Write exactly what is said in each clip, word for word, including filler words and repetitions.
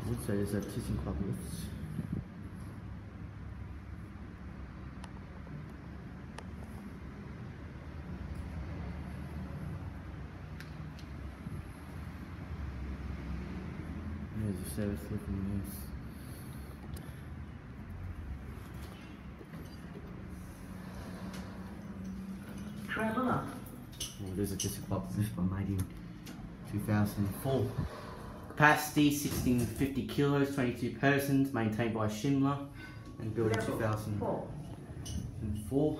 would say there's a Thyssenkrupp lifts. There's a service lift in this. Travel up. Oh, there's a Thyssenkrupp lift one made in two thousand four. Capacity sixteen fifty kilos, twenty-two persons, maintained by Schindler and built in two thousand four.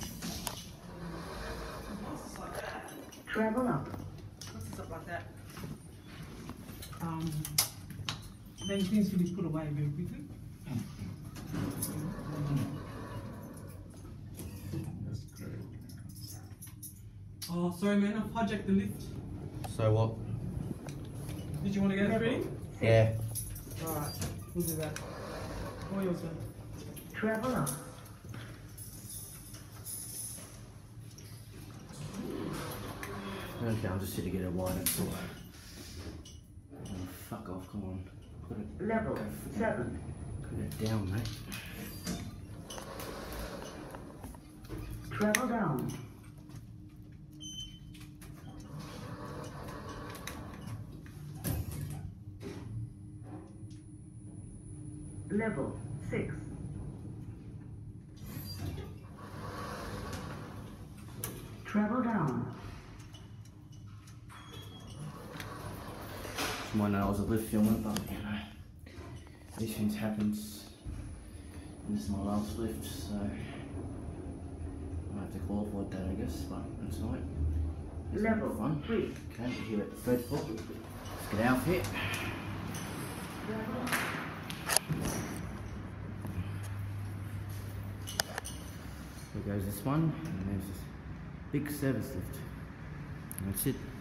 Travel up. What's this up like that? Um, then things can be put away very quickly. That's great. Oh, sorry man, I've hijacked the lift. So what? Did you want to go through? Yeah. Alright, we'll do that. All yours, man. Travel up. Okay, I'm just here to get it wide and full. Oh, fuck off, come on. Put it, Level go, seven. put it down, mate. Travel down. Level six. Travel down. Might know I was a lift filming, but you know, these things happen. This is my last lift, so I have to qualify that, I guess, but that's alright. Level fun. three. Okay, we're here at the third floor. Let's get out here. There goes this one, and there's this big service lift. And that's it.